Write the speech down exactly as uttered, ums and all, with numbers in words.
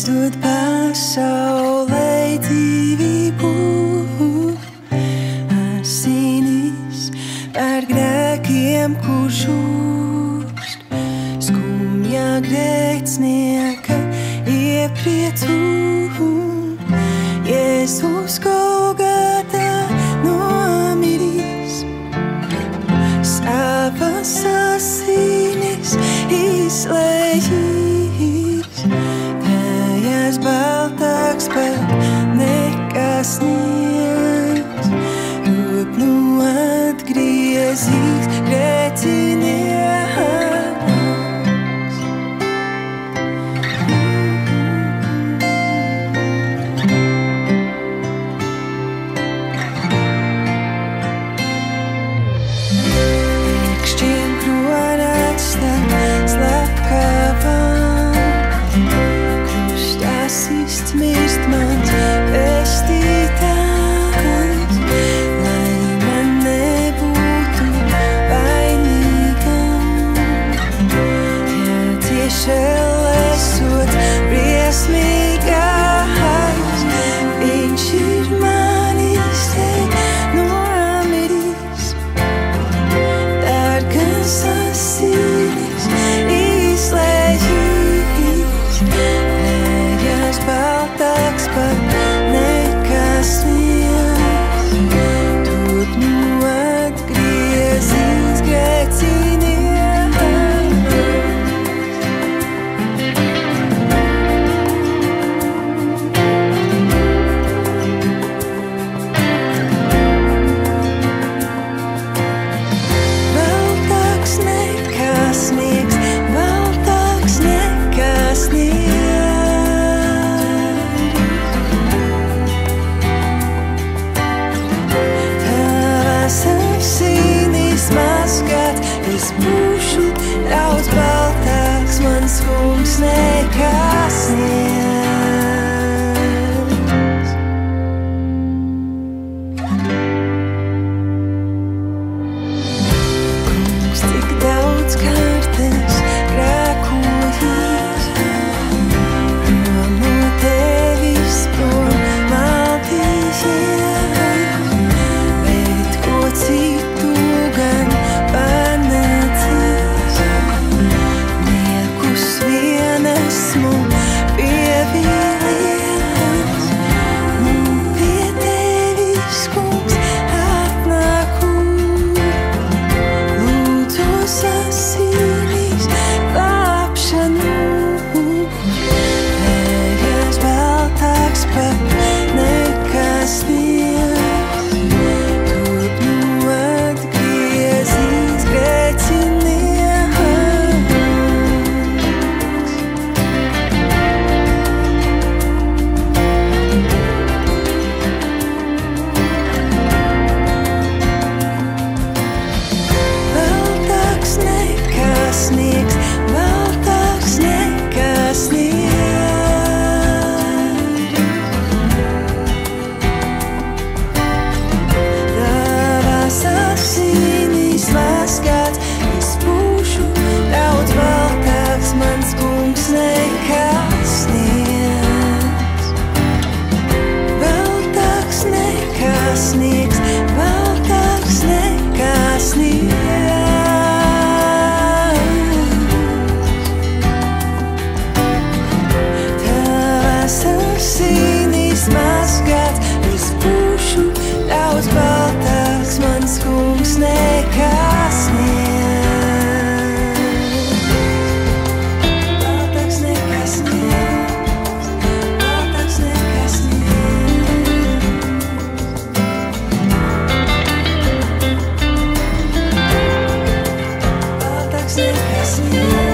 dod pasaulei dzīvību, asinis par grēkiem, kurš žūst, skumjā grēcinieka iepriecu. Jēzus Golgotā nomiris, savas asinis izlējis, tajās baltāks pat nekā sniegs, rūp nu atgriezīgs grēcinieks. Mirst mans pestītājs, lai man nebūtu vainīgam. Ja tieši esot briesmīgais, viņš ir manis te nomiris, dārgas asinis izlējis. Baltāks pat nekā sniegs, dod nu atgriezīgs grēcinieks. Baltāks nekā sniegs, baltāks nekā sniegs. Mazgāt, es būšu daudz baltāks, mans kungs nekā sniegs. Kungs tik daudz kārtas grēkojis, prom no tevis prom maldījies, bet ko citu gan panācis, niekus vien esmu pievīlies. Nu pie tevis, kungs, atnāku, lūdzos asinis glābšanu. Tajās baltāks pat nekā sniegs, dod nu atgriezīgs grēcinieks. Baltāks nekā sniegs, baltāks nekā sniegs. Tavās asinis mazgāts, es būšu daudz baltāks, mans kungs nekā sniegs. Baltāks nekā sniegs, baltāks nekā sniegs. Tavās asinis mazgāts, es būšu daudz baltāks, mans kungs nekā sniegs. Baltāks nekā sniegs, baltāks nekā sniegs. Baltāks nekā sniegs.